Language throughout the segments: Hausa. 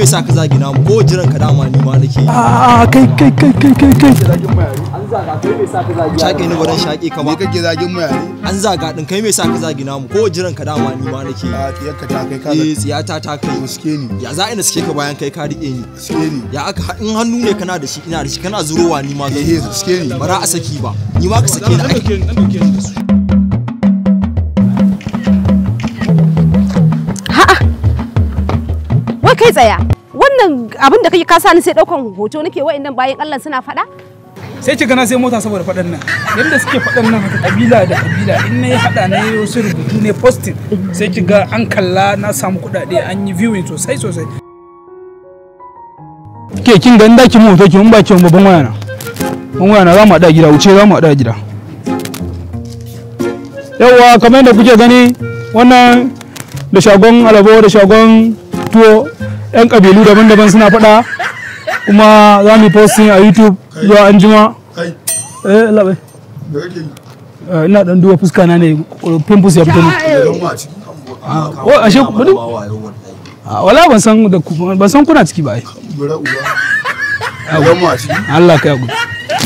yasa ka zagi namu ko jiran ka dama ni ma nake kai an zaga kai me yasa ka zagi shake ni gurin shake ka ba ni kake zagin mu yare an zaga din kai me yasa ka zagi namu ko jiran ka dama ni ma nake tsiyarka ta kai ka tsiyata ta kai suke ni ya za ina suke ka bayan kai ka rike ni suke ni ya aka in hannu ne kana da shi ina da shi kana zurowa ni ma suke ni bara a saki ba ni ma ka sake ni wai kai tsaya wannan abin da kake kasa ni sai daukan hoto nake wa'annan bayan Allah suna faɗa sai ki gana sai mota saboda faɗan nan yanda suke faɗan nan haka kabila da kabila in nayi hada na yi wasu rubutu ne posting sai ki ga an kalla na samu kuɗaɗe an yi viewing sosai ke kin ga inda ki mu hoto ki mun ba ki babban wayana za mu hada gida wuce za mu hada gida yawa kamar yadda kuke gani wannan da shagon alabo da shagon tuwo yan kabilu daban-daban suna faɗa kuma za mu posting a YouTube zuwa anjima labai ina dan duba fuska na ne pimples ya fito ne ashe kudi wala ban san kuna ciki ba ai Allah ka yaku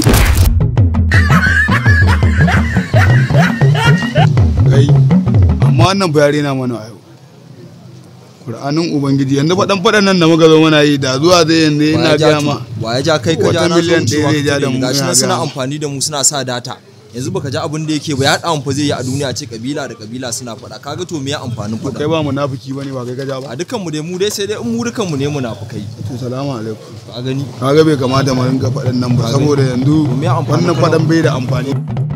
amma wannan bayare na mana ayo Qur'anin Ubangiji yanzu faɗan nan da muka zo muna yi da zuwa zai yanzu ina ga ma wa ya ja kai ka ja na miliyan ɗaya zai ja da mu gashi suna amfani da mu suna sa data yanzu baka ji abin da yake ba ya da fa zai yi a duniya ce kabila da kabila suna faɗa kaga to me ya amfanin faɗa kai ba munafiki bane ba kai ka ja ba a dukkan mu dai mu dai sai dai in mu dukkan mu ne munafikai to salamu alaikum ka gani kaga bai kamata mu rinka faɗan nan ba saboda yanzu wannan faɗan bai da amfani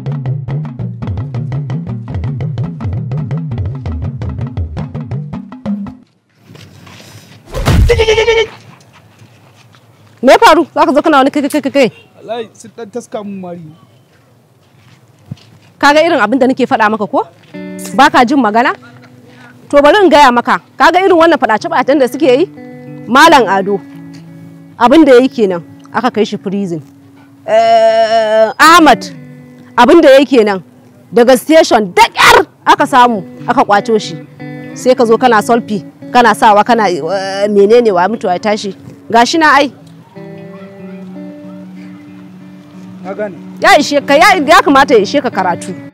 me faru zaka zo kana wani kai wallahi sun dan taska mun mari kaga irin abin da nake faɗa maka ko baka jin magana to bari in gaya maka kaga irin wannan faɗace-faɗacen da suke yi malam ado abin da yayi kenan aka kai shi prison Ahmad abin da yayi kenan daga station da ƙyar aka samu aka kwato shi sai ka zo kana solfi kana sawa kana menene wa mutuwa ya tashi gashi na ai ya ishe ka ya kamata ya ishe ka karatu